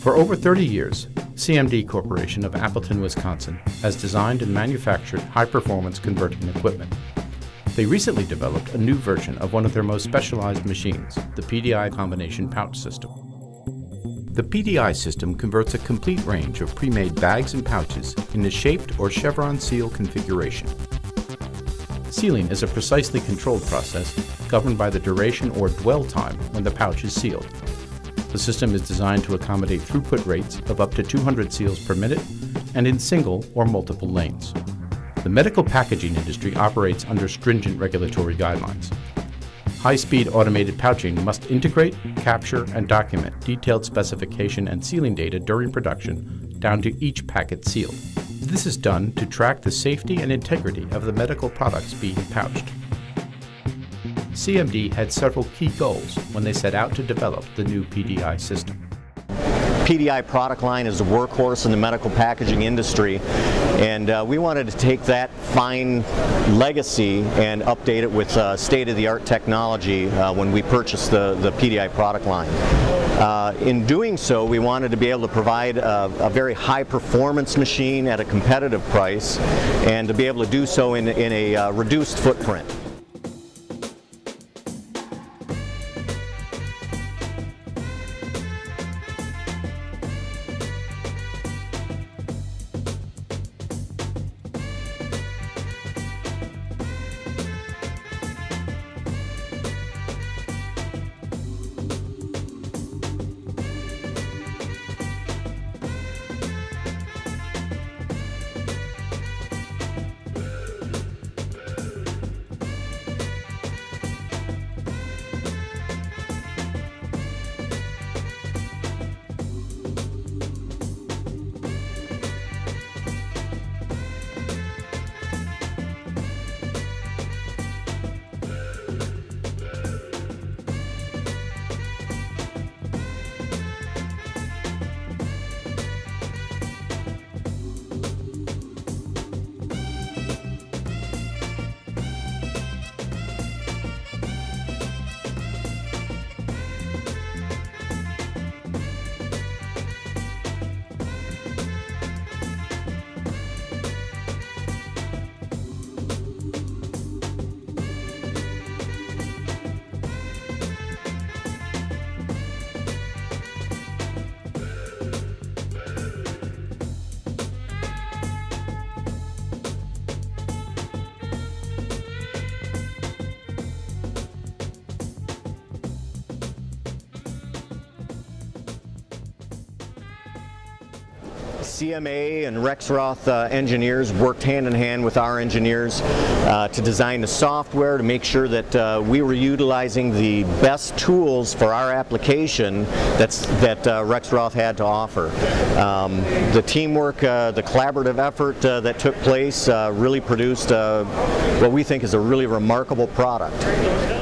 For over 30 years, CMD Corporation of Appleton, Wisconsin has designed and manufactured high-performance converting equipment. They recently developed a new version of one of their most specialized machines, the PDI combination pouch system. The PDI system converts a complete range of pre-made bags and pouches in a shaped or chevron seal configuration. Sealing is a precisely controlled process governed by the duration or dwell time when the pouch is sealed. The system is designed to accommodate throughput rates of up to 200 seals per minute and in single or multiple lanes. The medical packaging industry operates under stringent regulatory guidelines. High-speed automated pouching must integrate, capture, and document detailed specification and sealing data during production down to each packet sealed. This is done to track the safety and integrity of the medical products being pouched. CMD had several key goals when they set out to develop the new PDI system. PDI product line is a workhorse in the medical packaging industry, and we wanted to take that fine legacy and update it with state-of-the-art technology when we purchased the PDI product line. In doing so, we wanted to be able to provide a very high-performance machine at a competitive price, and to be able to do so in a reduced footprint. CMA and Rexroth engineers worked hand in hand with our engineers to design the software to make sure that we were utilizing the best tools for our application that Rexroth had to offer. The teamwork, the collaborative effort that took place really produced what we think is a really remarkable product.